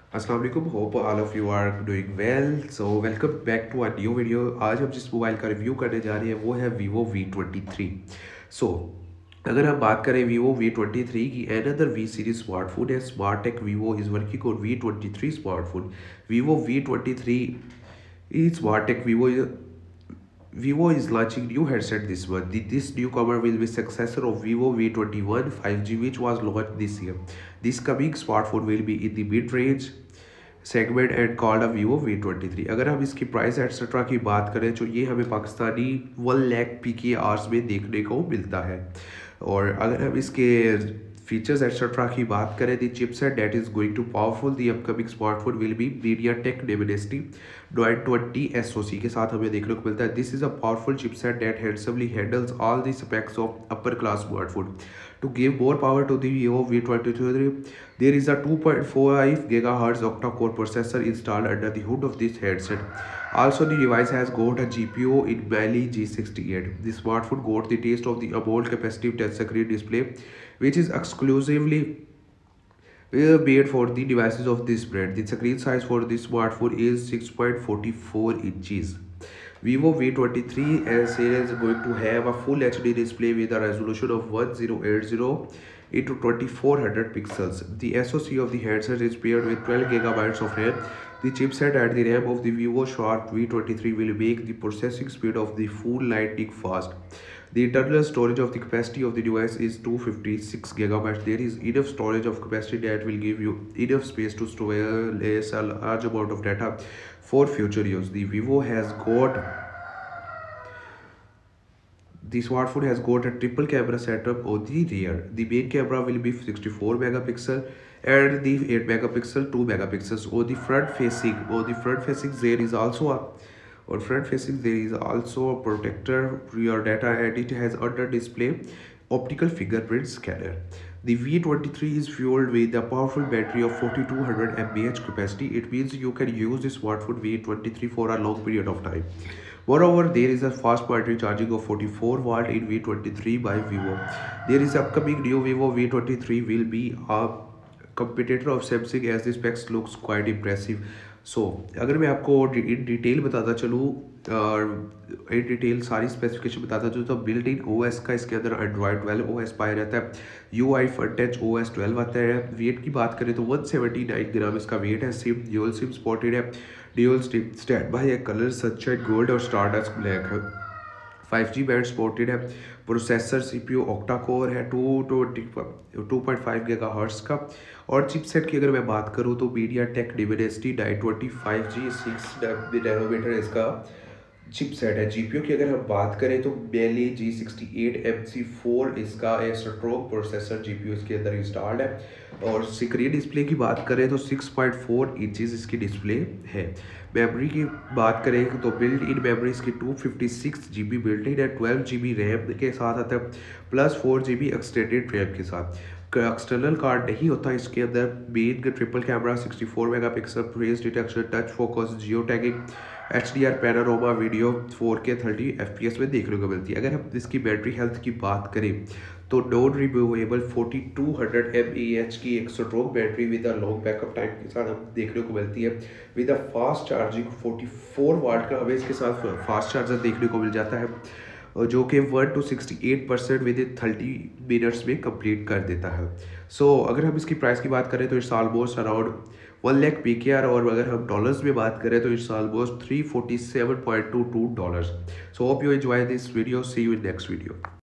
अस्सलाम वालेकुम, hope all of you are doing well. So welcome back to a new video. आज हम जिस मोबाइल का रिव्यू करने जा रहे हैं वो है वीवो V23। सो अगर हम बात करें वीवो V23 की, एनदर वी सीरीज स्मार्टफोन है। Smart tech Vivo is working on V23 smartphone. Vivo V23 is smart tech. Vivo is launching new headset this month. This newcomer will be successor of Vivo V21 5G, which was launched this year. This coming smartphone will be in the mid-range segment and called a Vivo V23। अगर हम इसकी price etcetera की बात करें तो ये हमें Pakistani 1 lakh PKRs में देखने को मिलता है। और अगर हम इसके फीचर्स एटसेट्रा की बात करें, the chipset that is going to powerful the upcoming smartphone will be MediaTek Dimensity 920 SoC के साथ हमें देखने को मिलता है। This is a powerful chipset that handsomely handles all the specs of upper class smartphone. To give more power to the Vivo V23, there is a 2.45 GHz octa-core processor installed under the hood of this headset. Also, the device has got a GPU in Mali G68. The smartphone got the taste of the AMOLED capacitive touchscreen display, which is exclusively made for the devices of this brand. The screen size for this smartphone is 6.44 inches. Vivo V23 series is going to have a full HD display with a resolution of 1080 into 2400 pixels. The SoC of the headset is paired with 12 GB of RAM. The chipset and the RAM of the Vivo Sharp V23 will make the processing speed of the full lightning fast. The internal storage of the capacity of the device is 256 GB. There is enough storage of capacity that will give you enough space to store a large amount of data for future use. The smartphone has got a triple camera setup on the rear. The main camera will be 64 megapixel and the 8 megapixel 2 megapixels. On the front facing there is also a protector for your data, and it has under display optical fingerprint scanner. The V23 is fueled with a powerful battery of 4200 mAh capacity. It means you can use the smartphone V23 for a long period of time. Moreover, there is a fast battery charging of 44 watt in V23 by Vivo. There is upcoming new Vivo V23 will be a competitor of Samsung as the specs looks quite impressive. अगर मैं आपको in detail बताता चलूँ और in detail सारी specification बताता चलूँ तो बिल्ट इन OS का इसके अंदर एंड्रॉयड 12 OS पाया रहता है। UI फ्रंट OS 12 आता है। वेट की बात करें तो 179 ग्राम इसका वेट है। सिम ड्यूल सिम स्पॉटेड है। ड्यूल सिम स्टैंड बाय है। कलर सनशाइन गोल्ड और स्टारडस्ट ब्लैक है। 5G बैंड सपोर्टेड है। प्रोसेसर CPU ऑक्टा कोर है 2.5 GHz का। और चिपसेट की अगर मैं बात करूँ तो मीडियाटेक डिमेंसिटी 920 5G 6 नैनोमीटर इसका चिपसेट है। GPU की अगर हम बात करें तो Mali G68 MC4 इसका एक स्ट्रॉन्ग प्रोसेसर GPU इसके अंदर इंस्टॉल्ड है। और स्क्रीन डिस्प्ले की बात करें तो 6.4 इंचेस इसकी डिस्प्ले है। मेमोरी की बात करें तो बिल्ट इन मेमोरी इसकी 256 GB बिल्ट इन है। 12 GB रैम के साथ आता है प्लस 4 GB एक्सटेंडेड रैम के साथ। एक्सटर्नल कार्ड नहीं होता इसके अंदर। Main triple camera 64 megapixel, face detection, touch focus, geo tagging, HDR panorama video 4K 30 FPS में देखने को मिलती है। अगर हम इसकी बैटरी हेल्थ की बात करें तो नॉन रिमूवेबल 4200 mAh की एक strong battery with a long backup time के साथ हम देखने को मिलती है। With a fast charging 44 watt का हमें इसके साथ फास्ट चार्जर देखने को मिल जाता है जो कि 1 to 68% विद इन 30 मिनट्स में कंप्लीट कर देता है। अगर हम इसकी प्राइस की बात करें तो it's almost around 1 lakh PKR, और अगर हम डॉलर्स में बात करें तो it's almost $347.22। Hope you enjoy this video. See you in next video.